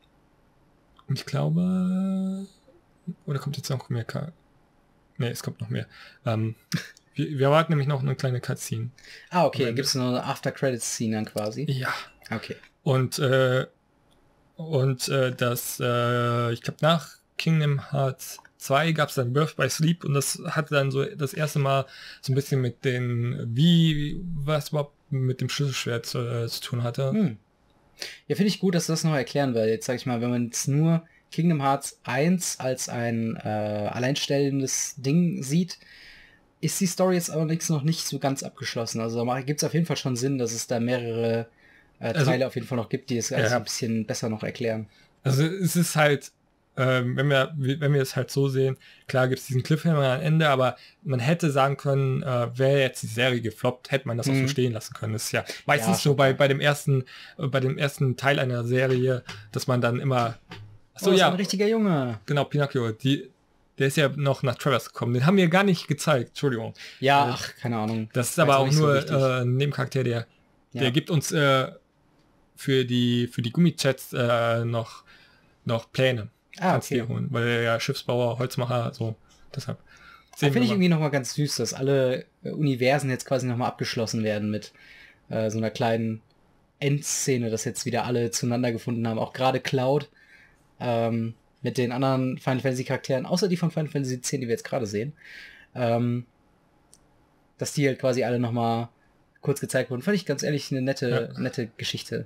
Und ich glaube, oder kommt jetzt noch mehr? Ka- Ne, es kommt noch mehr. Ähm, wir, wir erwarten nämlich noch eine kleine Cutscene. Ah, okay. Am Gibt es noch eine After-Credits-Scene dann quasi? Ja. Okay. Und äh, und äh, das, äh, ich glaube nach Kingdom Hearts zwei gab es dann Birth by Sleep und das hatte dann so das erste Mal so ein bisschen mit den, wie, was überhaupt mit dem Schlüsselschwert zu, äh, zu tun hatte. Hm. Ja, finde ich gut, dass du das noch erklären, weil jetzt sag ich mal, wenn man jetzt nur Kingdom Hearts eins als ein äh, alleinstellendes Ding sieht, ist die Story jetzt allerdings noch nicht so ganz abgeschlossen. Also da gibt es auf jeden Fall schon Sinn, dass es da mehrere äh, Teile Also, auf jeden Fall noch gibt, die es also ja. ein bisschen besser noch erklären. Also es ist halt, ähm, wenn wir wenn wir es halt so sehen, klar gibt es diesen Cliffhanger am Ende, aber man hätte sagen können, äh, wäre jetzt die Serie gefloppt, hätte man das auch so Mhm. stehen lassen können. Das ist ja meistens Ja, so schon bei, klar. bei dem ersten, äh, bei dem ersten Teil einer Serie, dass man dann immer, So, so oh, ja, ja, ein richtiger Junge. genau, Pinocchio, die, der ist ja noch nach Travis gekommen. Den haben wir gar nicht gezeigt, Entschuldigung. Ja, Äh, ach, keine Ahnung. Das ist Weiß aber auch auch nicht so nur wichtig. äh, ein Nebencharakter, der, Ja. der gibt uns äh, für die für die Gummichats äh, noch noch Pläne. Ah, Kannst okay. dir holen, weil er ja Schiffsbauer, Holzmacher, so deshalb. Da Sehen finde wir ich mal. irgendwie nochmal ganz süß, dass alle äh, Universen jetzt quasi nochmal abgeschlossen werden mit äh, so einer kleinen Endszene, dass jetzt wieder alle zueinander gefunden haben. Auch gerade Cloud ähm, mit den anderen Final Fantasy Charakteren, außer die von Final Fantasy X, die wir jetzt gerade sehen. Ähm, dass die halt quasi alle nochmal kurz gezeigt wurden. Fand ich ganz ehrlich eine nette, Ja. nette Geschichte.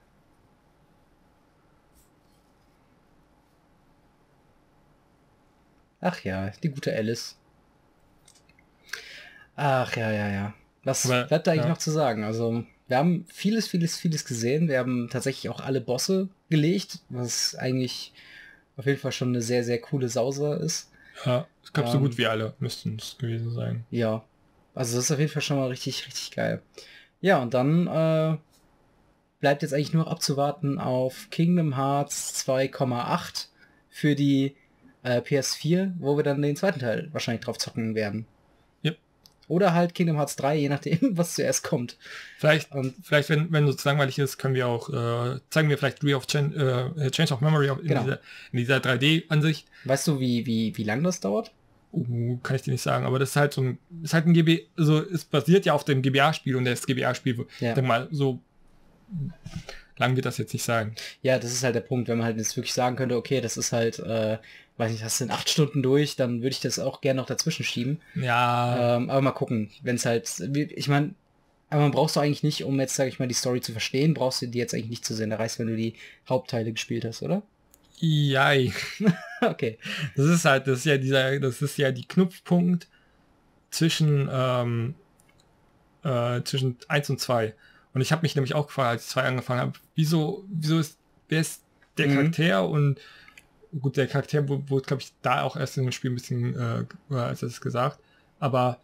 Ach ja, die gute Alice. Ach ja, ja, ja. Was Aber, bleibt da eigentlich ja. noch zu sagen? Also, wir haben vieles, vieles, vieles gesehen. Wir haben tatsächlich auch alle Bosse gelegt, was eigentlich auf jeden Fall schon eine sehr, sehr coole Sause ist. Ja, ich glaube, so Ähm, gut wie alle müssten es gewesen sein. Ja. Also, das ist auf jeden Fall schon mal richtig, richtig geil. Ja, und dann äh, bleibt jetzt eigentlich nur abzuwarten auf Kingdom Hearts zwei Komma acht für die äh, P S vier, wo wir dann den zweiten Teil wahrscheinlich drauf zocken werden. Yep. Oder halt Kingdom Hearts drei, je nachdem, was zuerst kommt. Vielleicht, Und vielleicht wenn, wenn es langweilig ist, können wir auch, äh, zeigen wir vielleicht Re of Chan äh, Change of Memory in, Genau. dieser, in dieser drei D-Ansicht. weißt du, wie, wie, wie lang das dauert? Uh, kann ich dir nicht sagen, aber das ist halt so ein, ist halt ein G B, also es basiert ja auf dem G B A-Spiel und das G B A-Spiel, Ja. ich denke mal, so lang wird das jetzt nicht sein. Ja, das ist halt der Punkt, wenn man halt jetzt wirklich sagen könnte, okay, das ist halt, äh, weiß nicht, hast du in acht Stunden durch, dann würde ich das auch gerne noch dazwischen schieben. Ja, Ähm, aber mal gucken, wenn es halt, ich meine, aber man brauchst du eigentlich nicht, um jetzt, sage ich mal, die Story zu verstehen, brauchst du die jetzt eigentlich nicht zu sehen. Da reicht, wenn du die Hauptteile gespielt hast, oder? jai. Okay. Das ist halt, das ist ja dieser, das ist ja die Knüpfpunkt zwischen, ähm, äh, zwischen eins und zwei. Und ich habe mich nämlich auch gefragt, als ich zwei angefangen habe, wieso, wieso ist, wer ist der Mhm. Charakter? Und gut, der Charakter wurde, wurde glaube ich, da auch erst in dem Spiel ein bisschen, äh, als es gesagt. Aber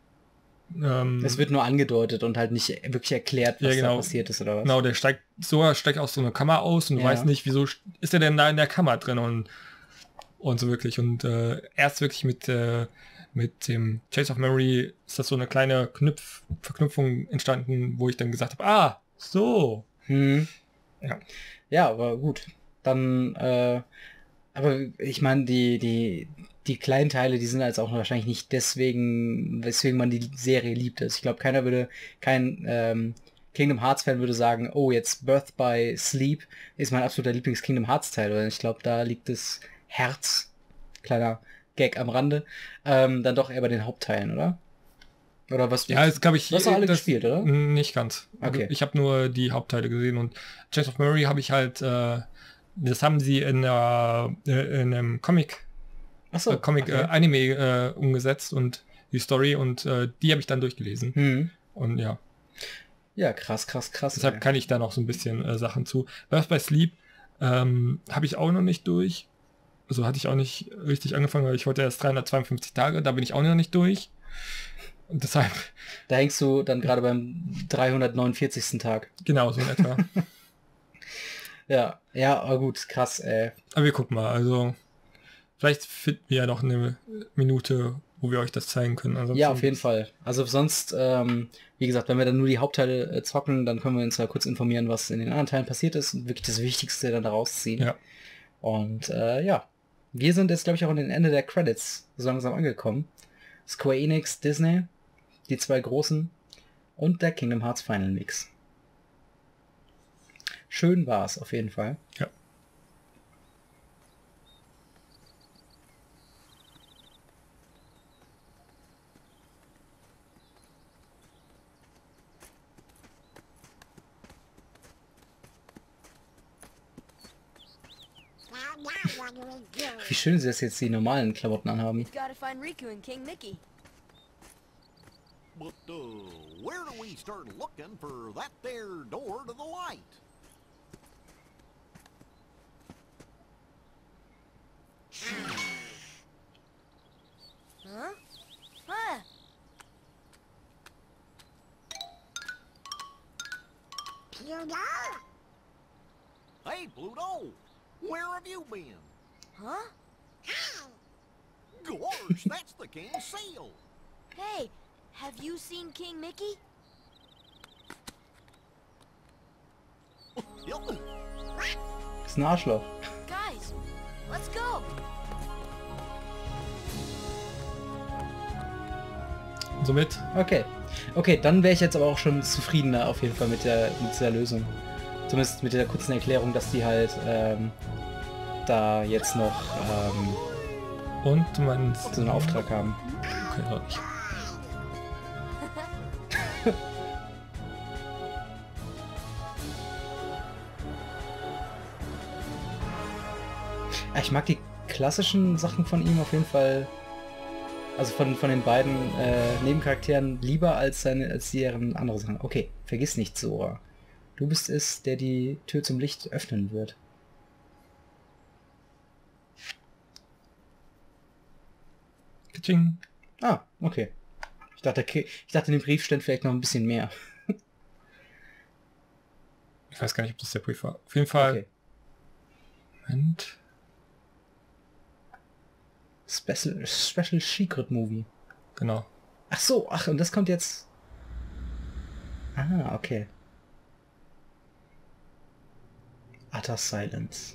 ähm, Es wird nur angedeutet und halt nicht wirklich erklärt, was Ja, genau. da passiert ist, oder was? genau, der steigt, so steigt aus so einer Kammer aus und du Ja. weißt nicht, wieso ist er denn da in der Kammer drin und und so wirklich. Und äh, erst wirklich mit, äh, mit dem Chase of Memory ist das so eine kleine Knüpf Verknüpfung entstanden, wo ich dann gesagt habe, ah, so. Hm. Ja. Ja, aber gut. Dann, äh, aber ich meine, die, die, die kleinen Teile, die sind jetzt auch wahrscheinlich nicht deswegen, weswegen man die Serie liebt. Also ich glaube, keiner würde, kein ähm, Kingdom Hearts Fan würde sagen, oh, jetzt Birth by Sleep ist mein absoluter Lieblings-Kingdom Hearts Teil. Weil ich glaube, da liegt das Herz, kleiner Gag am Rande, ähm, dann doch eher bei den Hauptteilen, oder? Oder was? Ja, jetzt glaube ich... Du hast doch alle das- gespielt, oder? Nicht ganz. Okay. Ich habe nur die Hauptteile gesehen und Chase of Memory habe ich halt, äh, das haben sie in, der, äh, in einem Comic Achso, äh, Comic okay. äh, Anime äh, umgesetzt und die Story und äh, die habe ich dann durchgelesen. Hm. Und ja, Ja, krass, krass, krass. deshalb ey. kann ich da noch so ein bisschen äh, Sachen zu. Birth by Sleep ähm, habe ich auch noch nicht durch. Also hatte ich auch nicht richtig angefangen, weil ich wollte erst dreihundertzweiundfünfzig Tage, da bin ich auch noch nicht durch. Und deshalb, Da hängst du dann gerade beim dreihundertneunundvierzigsten Tag. genau, so in etwa. Ja, ja, aber gut, krass, ey. Aber wir gucken mal, also vielleicht finden wir ja noch eine Minute, wo wir euch das zeigen können. Ansonsten, Ja, auf jeden Fall. Also sonst, ähm, wie gesagt, wenn wir dann nur die Hauptteile äh, zocken, dann können wir uns ja kurz informieren, was in den anderen Teilen passiert ist und wirklich das Wichtigste dann daraus ziehen. Ja. Und äh, ja, wir sind jetzt, glaube ich, auch an den Ende der Credits so langsam angekommen. Square Enix, Disney, die zwei großen und der Kingdom Hearts Final Mix. Schön war es auf jeden Fall. Ja. Wie schön sie das jetzt die normalen Klamotten anhaben. We've got to find Riku and King Mickey. But, uh, where do we start looking for that there door to the light? Huh? Huh? Pluto? Hey, Pluto! Where have you been? Huh? Gosh, that's the king's seal! Hey, have you seen King Mickey? Ist ein Arschloch. Guys, let's go. Und somit, Okay. Okay, dann wäre ich jetzt aber auch schon zufriedener auf jeden Fall mit der mit dieser Lösung. Zumindest mit der kurzen Erklärung, dass die halt ähm, da jetzt noch ähm, und du meinst... so einen Auftrag haben. Okay, glaub ich. Ja, ich mag die klassischen Sachen von ihm auf jeden Fall, also von, von den beiden äh, Nebencharakteren lieber als seine als deren andere Sachen. Okay, vergiss nicht, Sora. Du bist es, der die Tür zum Licht öffnen wird. Kitsching. Ah, okay. Ich dachte, okay, ich dachte, in dem Brief stand vielleicht noch ein bisschen mehr. Ich weiß gar nicht, ob das der Brief war. Auf jeden Fall. Okay. Moment. Special, Special Secret Movie. Genau. Ach so, ach, und das kommt jetzt... Ah, okay. Utter Silence.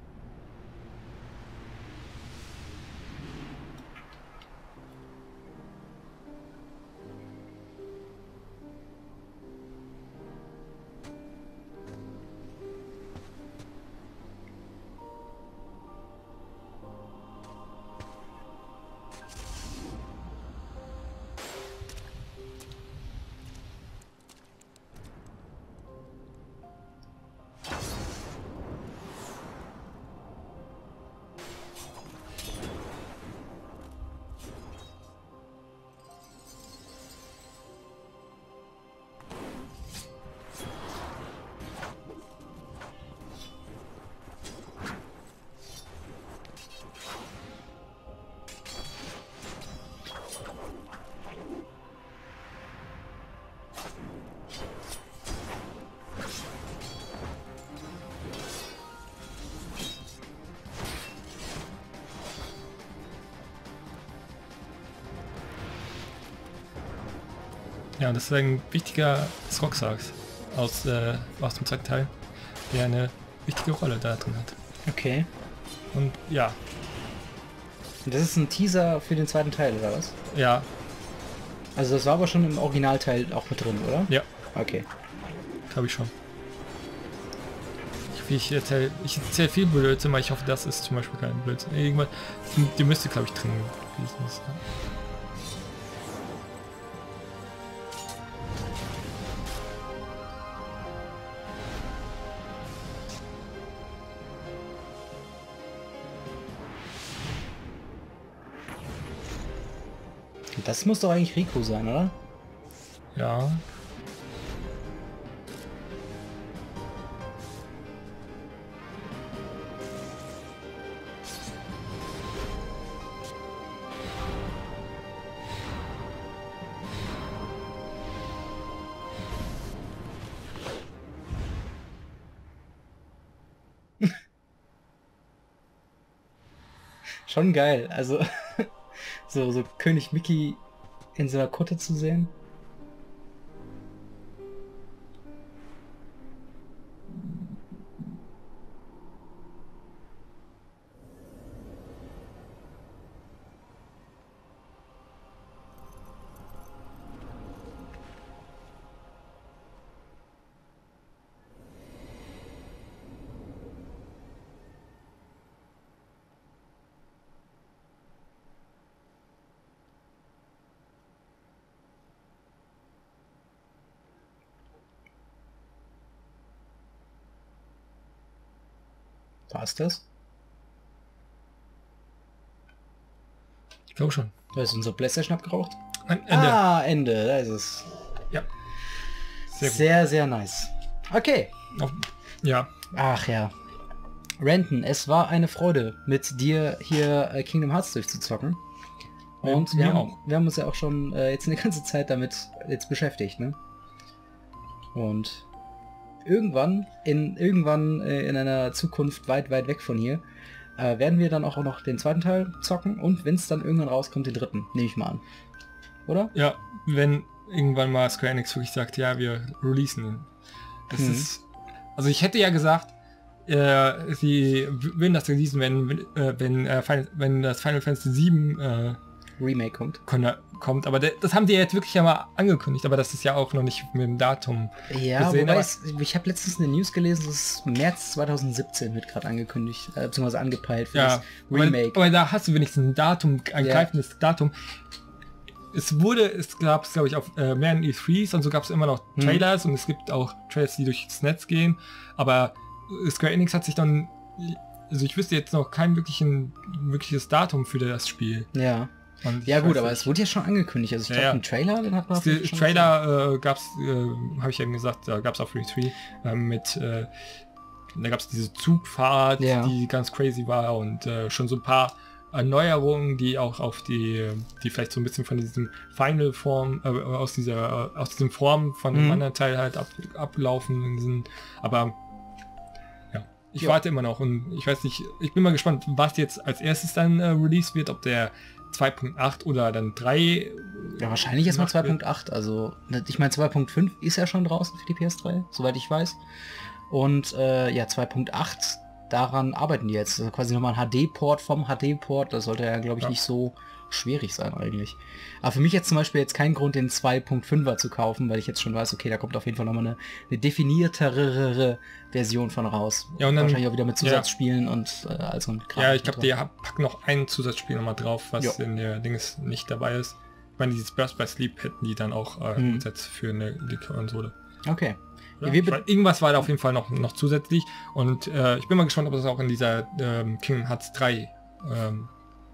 Ja, das ist ein wichtiger Rocksax aus, äh, aus dem zweiten Teil, der eine wichtige Rolle da drin hat. Okay. Und ja, Und das ist ein Teaser für den zweiten Teil, oder was? ja, Also das war aber schon im Originalteil auch mit drin, oder? ja, Okay. glaube ich schon. Ich, ich erzähle ich erzähl viel Blödsinn, aber ich hoffe, das ist zum Beispiel kein Blödsinn. Irgendwann, die, die müsste, glaube ich, drin gewesen sein. Das muss doch eigentlich Riku sein, oder? Ja. Schon geil. Also so, so König Mickey in so einer Kutte zu sehen. War es das? glaube schon. Da ist unser PlayStation abgeraucht. Nein, Ende. Ah, Ende, da ist es. Ja. Sehr, Sehr, sehr nice. Okay. Auf, ja. Ach ja. Renton, es war eine Freude, mit dir hier äh, Kingdom Hearts durchzuzocken. Und Ja, wir mir haben, auch. wir haben uns ja auch schon äh, jetzt eine ganze Zeit damit jetzt beschäftigt, ne? Und irgendwann, in irgendwann äh, in einer Zukunft weit, weit weg von hier, äh, werden wir dann auch noch den zweiten Teil zocken und wenn es dann irgendwann rauskommt, den dritten, nehme ich mal an. Oder? Ja, wenn irgendwann mal Square Enix wirklich sagt, ja, wir releasen ihn. Das Mhm. ist... Also ich hätte ja gesagt, äh, sie würden das releasen, wenn, wenn, äh, wenn, äh, Final, wenn das Final Fantasy sieben äh, Remake kommt. kon- kommt. Aber de- das haben die ja jetzt wirklich ja mal angekündigt, aber das ist ja auch noch nicht mit dem Datum Ja, gesehen. wobei Aber, es, ich habe letztens eine News gelesen, das ist März zweitausendsiebzehn wird gerade angekündigt, äh, beziehungsweise angepeilt für ja, das aber, Remake. aber da hast du wenigstens ein Datum, ein Ja. greifendes Datum. Es wurde, es gab es glaube ich auf äh, mehreren E drei und so gab es immer noch Hm. Trailers und es gibt auch Trailers, die durchs Netz gehen, aber Square Enix hat sich dann, also ich wüsste jetzt noch kein wirklichen, wirkliches Datum für das Spiel. Ja. Und Ja ich gut, weiß aber nicht. es wurde ja schon angekündigt. Also ich Ja, glaube, ja. einen Trailer, den hat man auf jeden Der Fall schon gesehen. Trailer äh, gab es, äh, habe ich ja gesagt, da gab es auf E drei äh, mit, äh, da gab es diese Zugfahrt, Ja. die ganz crazy war und äh, schon so ein paar Erneuerungen, die auch auf die, die vielleicht so ein bisschen von diesem Final Form, äh, aus dieser, aus diesem Form von dem Mhm. anderen Teil halt ab, ablaufen sind. Aber ja, ich Ja. warte immer noch und ich weiß nicht, ich bin mal gespannt, was jetzt als erstes dann äh, released wird, ob der zwei Punkt acht oder dann drei. Ja, wahrscheinlich erstmal gemacht wird. zwei Punkt acht. Also, ich meine, zwei Punkt fünf ist ja schon draußen für die P S drei, soweit ich weiß. Und äh, ja, zwei Punkt acht, daran arbeiten die jetzt. Also quasi nochmal ein H D-Port vom H D-Port. Das sollte ja, glaube ich, Ja. nicht so schwierig sein eigentlich. Aber für mich jetzt zum Beispiel jetzt kein Grund, den zwei Punkt fünfer zu kaufen, weil ich jetzt schon weiß, okay, da kommt auf jeden Fall nochmal eine, eine definiertere Version von raus. Ja, und dann- wahrscheinlich auch wieder mit ja. Zusatzspielen und äh, also ein Kram Ja, ich glaube, drin. die hab- packen noch ein Zusatzspiel nochmal drauf, was Ja. in der Dings nicht dabei ist. Ich meine, dieses Burst by Sleep hätten die dann auch äh, Mhm. umgesetzt für eine die Konsole. Okay. Ja, Ja, wir ich be- weiß, irgendwas war da auf jeden Fall noch, noch zusätzlich und äh, ich bin mal gespannt, ob das auch in dieser ähm, Kingdom Hearts drei ähm,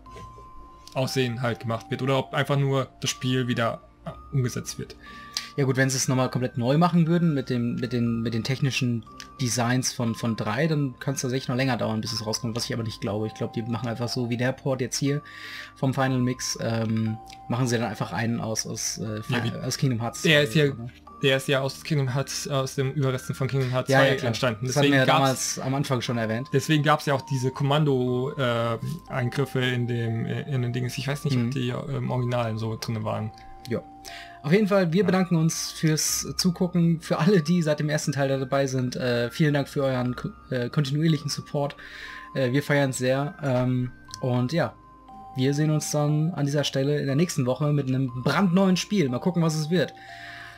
Aussehen halt gemacht wird oder ob einfach nur das Spiel wieder äh, umgesetzt wird. Ja gut, wenn sie es nochmal komplett neu machen würden mit dem mit den mit den technischen Designs von von drei, dann kann es tatsächlich noch länger dauern, bis es rauskommt, was ich aber nicht glaube. Ich glaube, die machen einfach so wie der Port jetzt hier vom Final Mix, ähm, machen sie dann einfach einen aus aus, äh, Ja, wie- aus Kingdom Hearts. Der ist ja, oder? der ist ja aus Kingdom Hearts, aus dem Überresten von Kingdom Hearts ja, zwei ja, klar. entstanden. Das hatten wir Deswegen ja gab's, damals am Anfang schon erwähnt. deswegen gab es ja auch diese Kommando-Eingriffe in dem in den Dingen. Ich weiß nicht, Mhm. ob die äh, im Originalen so drin waren. Ja. Auf jeden Fall, wir bedanken uns fürs Zugucken, für alle, die seit dem ersten Teil da dabei sind. Äh, vielen Dank für euren ko- äh, kontinuierlichen Support. Äh, wir feiern es sehr. Ähm, und ja, wir sehen uns dann an dieser Stelle in der nächsten Woche mit einem brandneuen Spiel. Mal gucken, was es wird.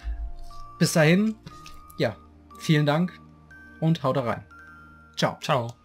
Bis dahin, ja, vielen Dank und haut rein. Ciao. Ciao.